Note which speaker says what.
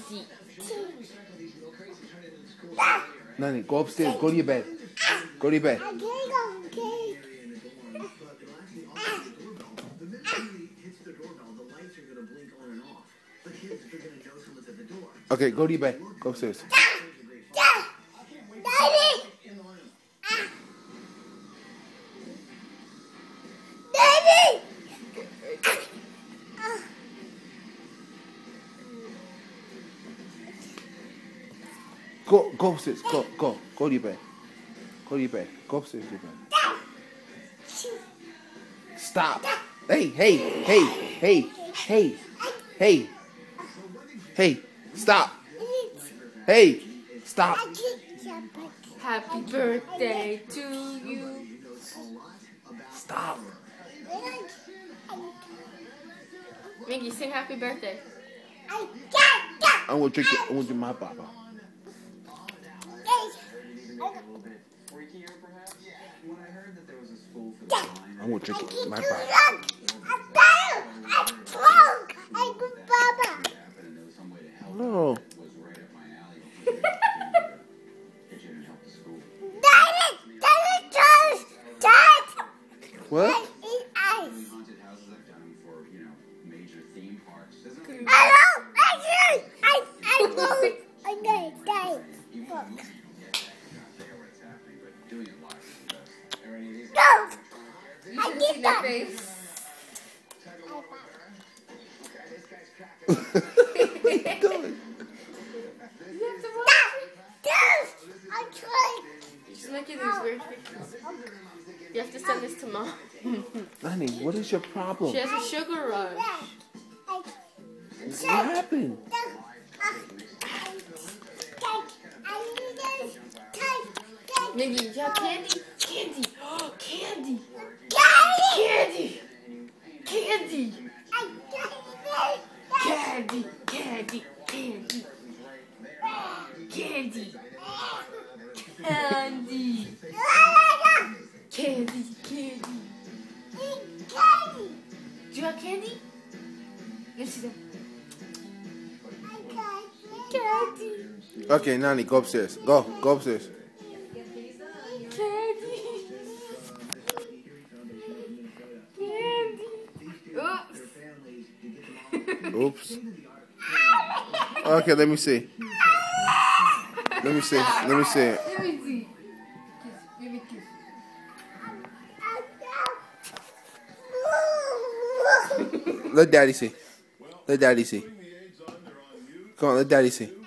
Speaker 1: candy.
Speaker 2: Nani, go upstairs. Go to your bed. Go to your bed. Okay, go to your bed. Go upstairs. Go upstairs. Go to your bed. Go to your bed. Go upstairs to your bed. Stop. Hey. Stop. Hey, stop.
Speaker 1: Happy birthday to you.
Speaker 2: Stop.
Speaker 1: Mingy, sing happy birthday.
Speaker 2: I want to drink it. I want to drink my papa. I want to drink it. My papa. No. What?
Speaker 1: You should see their face.
Speaker 2: What are you doing?
Speaker 1: You have to watch it. She's making these weird faces. You have to send this to Mom.
Speaker 2: Honey, what is your problem?
Speaker 1: She has a sugar rush.
Speaker 2: What happened?
Speaker 1: Mingy, you have candy? Candy! Oh, candy! Candy! Do you have candy? Let me see them. Candy!
Speaker 2: Okay, Nani, go upstairs. Go upstairs. Oops. Okay, let me see. Let me see it.
Speaker 1: Let me see. Give me kiss.
Speaker 2: Let Daddy see. Let Daddy see. Come on, let Daddy see.